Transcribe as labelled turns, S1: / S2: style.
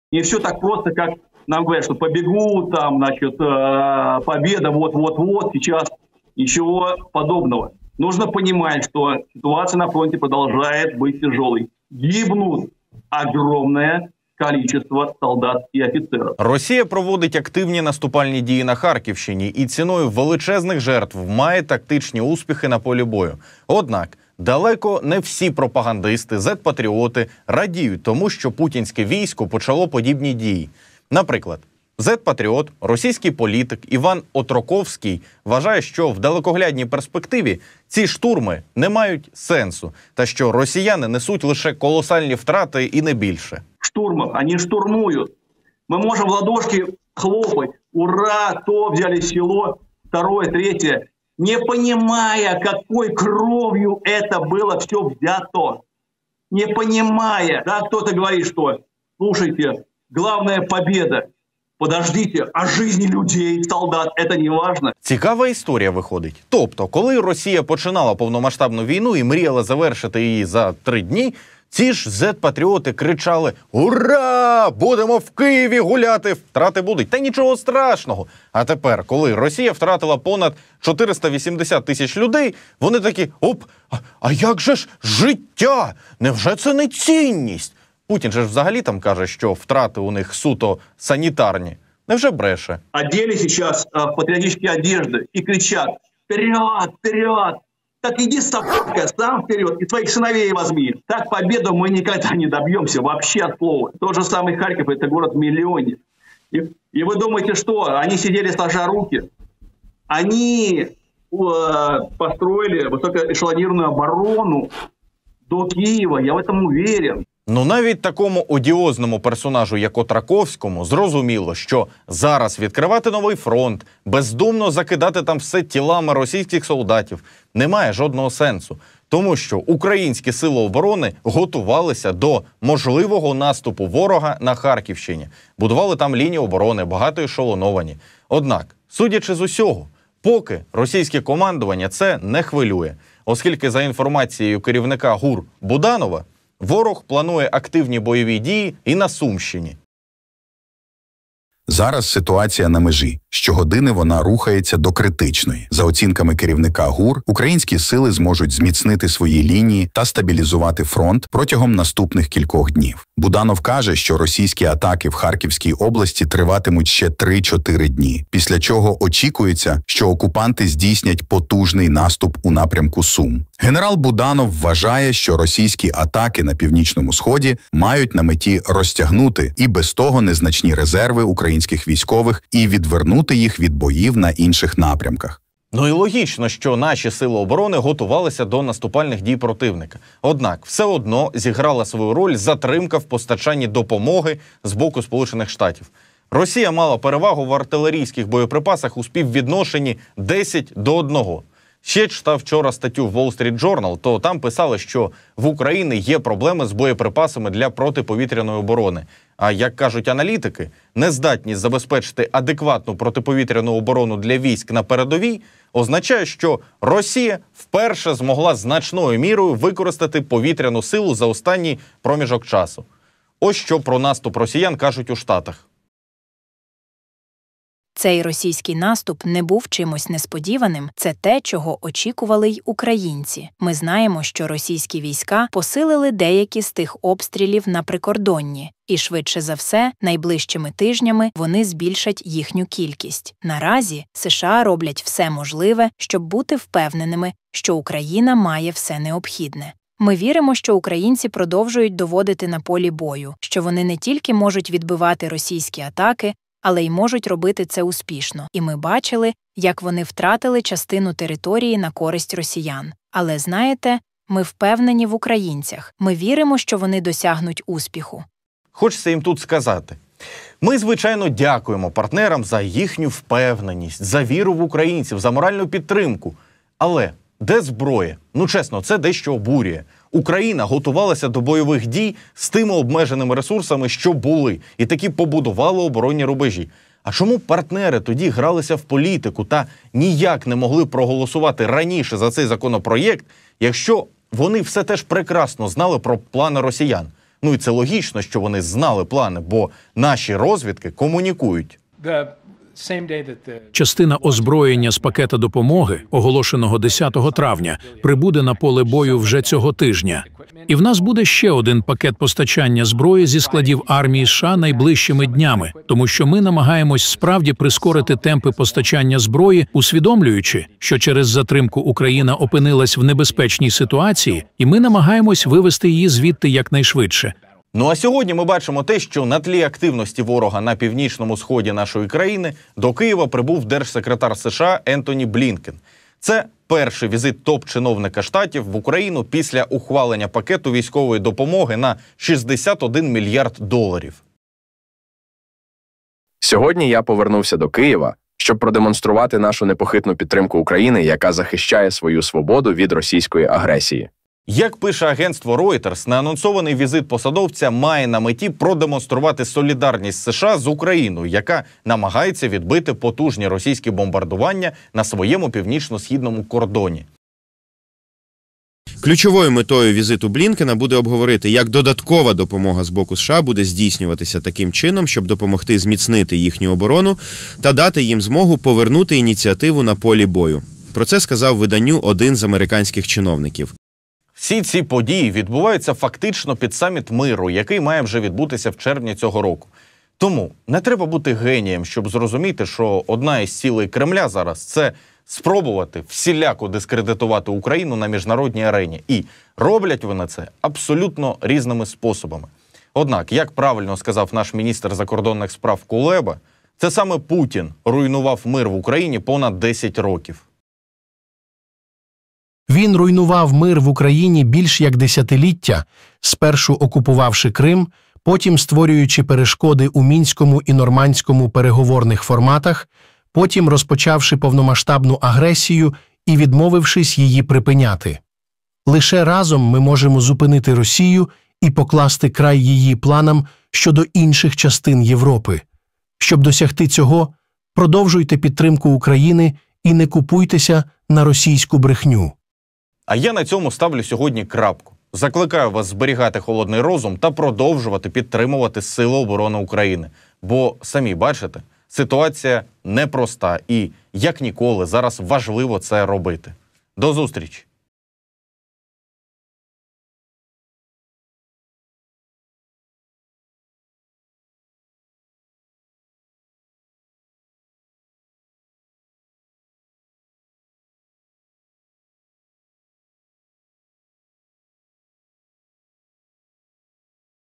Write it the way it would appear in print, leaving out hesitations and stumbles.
S1: Не все так просто, как нам говорят, что побегут, там, значит, победа, вот-вот-вот, сейчас ничего подобного. Нужно понимать, что ситуация на фронте продолжает быть тяжелой. Гибнут огромное количество солдат і офіцерів.
S2: Росія проводить активні наступальні дії на Харківщині і ціною величезних жертв має тактичні успіхи на полі бою. Однак, далеко не всі пропагандисти, зет-патріоти радіють тому, що путінське військо почало подібні дії. Наприклад, зет-патріот, російський політик Іван Отроковський вважає, що в далекоглядній перспективі ці штурми не мають сенсу, та що росіяни несуть лише колосальні втрати і не більше.
S1: Штурмов, они штурмуют. Мы можем в ладошки хлопать. Ура, то взяли село, второе, третье. Не понимая, какой кровью это было все взято. Не понимая. Да, кто-то говорит, что, слушайте, главная победа. Подождите, а жизни людей, солдат, это не важно?
S2: Цікава історія виходить. Тобто, коли Росія починала повномасштабну війну і мріяла завершити її за 3 дні, ці ж зет-патріоти кричали «Ура! Будемо в Києві гуляти! Втрати будуть!» Та нічого страшного. А тепер, коли Росія втратила понад 480 тисяч людей, вони такі «Оп! А як же ж життя? Невже це не цінність?» Путін же ж взагалі там каже, що втрати у них суто санітарні. Невже бреше?
S1: Одели сейчас патриотические одежды и кричат «Вперед! Вперед!» Так иди, собака, сам вперед и твоих сыновей возьми. Так победу мы никогда не добьемся, вообще от слова. Тот же самый Харьков – это город-миллионник. И вы думаете, что они сидели сложа руки? Они построили высокоэшелонированную оборону до Киева, я в этом уверен.
S2: Ну навіть такому одіозному персонажу, як Отраковському, зрозуміло, що зараз відкривати новий фронт, бездумно закидати там все тілами російських солдатів немає жодного сенсу. Тому що українські сили оборони готувалися до можливого наступу ворога на Харківщині. Будували там лінії оборони, багато ешелоновані. Однак, судячи з усього, поки російське командування це не хвилює. Оскільки, за інформацією керівника ГУР Буданова, ворог планує активні бойові дії і на Сумщині.
S3: Зараз ситуація на межі. Щогодини вона рухається до критичної. За оцінками керівника ГУР, українські сили зможуть зміцнити свої лінії та стабілізувати фронт протягом наступних кількох днів. Буданов каже, що російські атаки в Харківській області триватимуть ще 3-4 дні, після чого очікується, що окупанти здійснять потужний наступ у напрямку Сум. Генерал Буданов вважає, що російські атаки на Північному Сході мають на меті розтягнути і без того незначні резерви українських військових і відвернути їх від боїв на інших напрямках.
S2: Ну і логічно, що наші сили оборони готувалися до наступальних дій противника. Однак, все одно зіграла свою роль затримка в постачанні допомоги з боку Сполучених Штатів. Росія мала перевагу в артилерійських боєприпасах у співвідношенні 10:1. Ще читав вчора статтю в Wall Street Journal, то там писали, що в Україні є проблеми з боєприпасами для протиповітряної оборони. А, як кажуть аналітики, нездатність забезпечити адекватну протиповітряну оборону для військ на передовій означає, що Росія вперше змогла значною мірою використати повітряну силу за останній проміжок часу. Ось що про наступ росіян кажуть у Штатах.
S4: Цей російський наступ не був чимось несподіваним, це те, чого очікували й українці. Ми знаємо, що російські війська посилили деякі з тих обстрілів на прикордонні, і швидше за все, найближчими тижнями вони збільшать їхню кількість. Наразі США роблять все можливе, щоб бути впевненими, що Україна має все необхідне. Ми віримо, що українці продовжують доводити на полі бою, що вони не тільки можуть відбивати російські атаки, але й можуть робити це успішно. І ми бачили, як вони втратили частину території на користь росіян. Але знаєте, ми впевнені в українцях. Ми віримо, що вони досягнуть успіху.
S2: Хочеться їм тут сказати. Ми, звичайно, дякуємо партнерам за їхню впевненість, за віру в українців, за моральну підтримку. Але де зброя? Ну, чесно, це дещо обурює. Україна готувалася до бойових дій з тими обмеженими ресурсами, що були, і таки побудували оборонні рубежі. А чому партнери тоді гралися в політику та ніяк не могли проголосувати раніше за цей законопроєкт, якщо вони все теж прекрасно знали про плани росіян? Ну і це логічно, що вони знали плани, бо наші розвідки комунікують.
S5: Частина озброєння з пакета допомоги, оголошеного 10 травня, прибуде на поле бою вже цього тижня. І в нас буде ще один пакет постачання зброї зі складів армії США найближчими днями, тому що ми намагаємось справді прискорити темпи постачання зброї, усвідомлюючи, що через затримку Україна опинилась в небезпечній ситуації, і ми намагаємось вивести її звідти якнайшвидше.
S2: Ну а сьогодні ми бачимо те, що на тлі активності ворога на північному сході нашої країни до Києва прибув держсекретар США Ентоні Блінкен. Це перший візит топ-чиновника Штатів в Україну після ухвалення пакету військової допомоги на $61 мільярд.
S6: Сьогодні я повернувся до Києва, щоб продемонструвати нашу непохитну підтримку України, яка захищає свою свободу від російської агресії.
S2: Як пише агентство Reuters, неанонсований візит посадовця має на меті продемонструвати солідарність США з Україною, яка намагається відбити потужні російські бомбардування на своєму північно-східному кордоні.
S7: Ключовою метою візиту Блінкена буде обговорити, як додаткова допомога з боку США буде здійснюватися таким чином, щоб допомогти зміцнити їхню оборону та дати їм змогу повернути ініціативу на полі бою. Про це сказав виданню один з американських чиновників.
S2: Всі ці події відбуваються фактично під саміт миру, який має вже відбутися в червні цього року. Тому не треба бути генієм, щоб зрозуміти, що одна із цілей Кремля зараз – це спробувати всіляко дискредитувати Україну на міжнародній арені. І роблять вони це абсолютно різними способами. Однак, як правильно сказав наш міністр закордонних справ Кулеба, це саме Путін руйнував мир в Україні понад 10 років.
S8: Він руйнував мир в Україні більш як десятиліття, спершу окупувавши Крим, потім створюючи перешкоди у Мінському і Нормандському переговорних форматах, потім розпочавши повномасштабну агресію і відмовившись її припиняти. Лише разом ми можемо зупинити Росію і покласти край її планам щодо інших частин Європи. Щоб досягти цього, продовжуйте підтримку України і не купуйтеся на російську брехню.
S2: А я на цьому ставлю сьогодні крапку. Закликаю вас зберігати холодний розум та продовжувати підтримувати Сили оборони України. Бо, самі бачите, ситуація непроста і, як ніколи, зараз важливо це робити. До зустрічі!